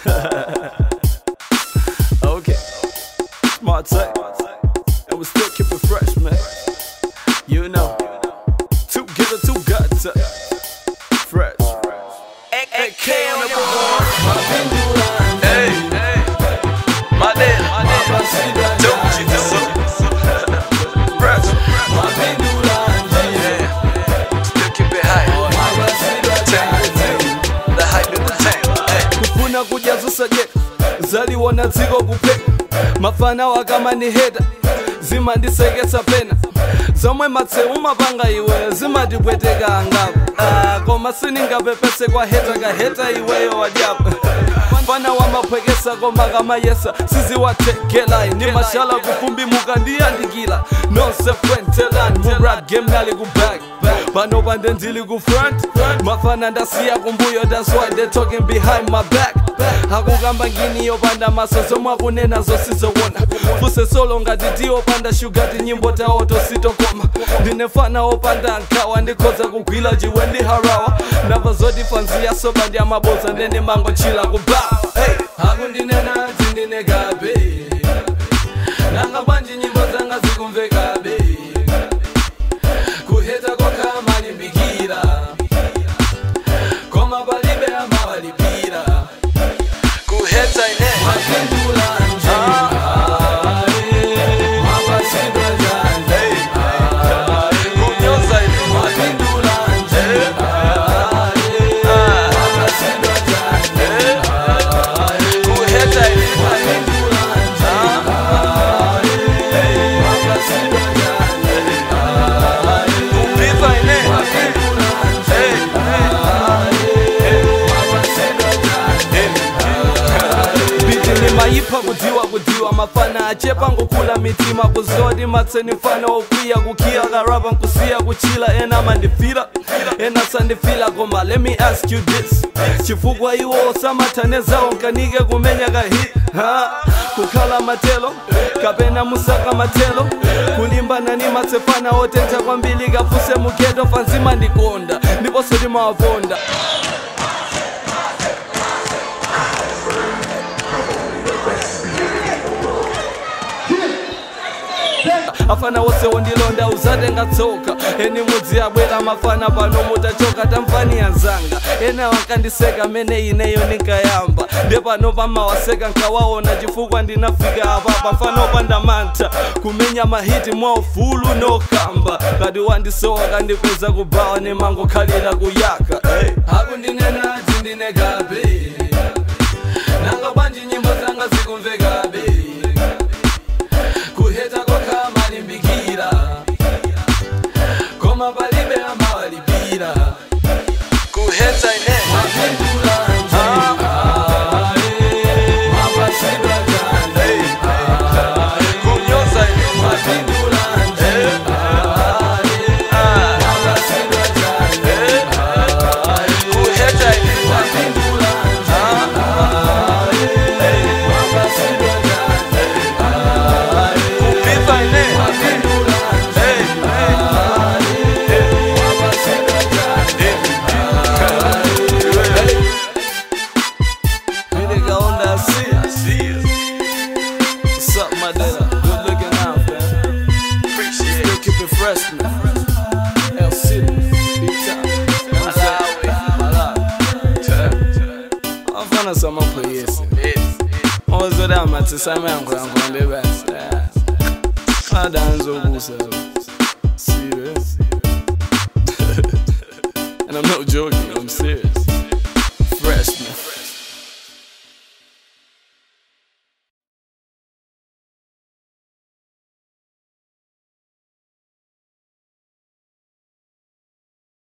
Okay, Martse, and we still keep it fresh, man. You know, two getter, two guts, fresh. AK on the board. Hey, my dad, don't you know? Fresh. Yeah, still keep it high. The hype in the tank. Kufuna kujazusa je, zali wana ziko kupeka. Mafana wakama ni heda, zima ndisekesa pena. Zomwe matse umapanga iwe, zima dibweteka angapo. Koma sininga pepese kwa heta ka heta iweyo wajabu. Fana wamapwekesa koma kama yesa, sizi watekela. Ni mashala kufumbi mukandiandikila. No se fwentelani, mu rap game nali kubag. Pano pande ndili ku front, mafana ndasiya kumbuyo, that's why they talking behind my back. Hakugamba ngini yopanda masoso mwakunena zosizowona. Fuse solo ngati opanda shugati nyimbo tawo tositokoma. Ndinefana opanda nkawa ndikoza kugwila jiwe ndi harawa. Nava zoti fanziya soba ndi amaboza ndene mango chila kubawa. Hey, hakundinena tindine gabe, nanga banji nyimbo zanga zikumveka be. Kuheta kwa kama limbikira, koma balibe ama walipira. Kuheta ine Mwapindulanji, kunyoza ine Mwapindulanji, kuheta ine mayipa kudiwa mafana achepa ngokula mitima kuzodi matseni mfana okwiya kukia karaba nkusiya kuchila ena mandifila ena sandifila koma let me ask you this, chifukwa iwo osamathaneza onkanike kumenya kahi kukhala matelo kapena musaka matelo kulimbana ni matsefana otentha kwambili kafuse mugeto fanzima ndikonda ndipo sodi mawavonda. Afana wose wondilonda uzate ngatsoka. Eni mudzi abwela mafana pano mutachoka tamfani yanzanga. Ena wakandiseka mene ineyo nikayamba. Ndepano pamawaseka nkawaona chifukwa ndinafika apa. Pafano pandamanta kumenya mahiti mwa ufulu no kamba. Kadi wandisowa kandikuza kubawa ni mango khalila kuyaka. Hakundinena tindine gabe, nanga banji nyimbo zanga zikumveka be. Kuheta kwa kama limbikira, koma balibe ama walipira. Kuheta ine Mwapindulanji, kunyoza ine Mwapindulanji, kuheta ine sama poyesi ozoda matse sama yangu ndebasi adanzo kusa serious and I'm not joking, I'm serious.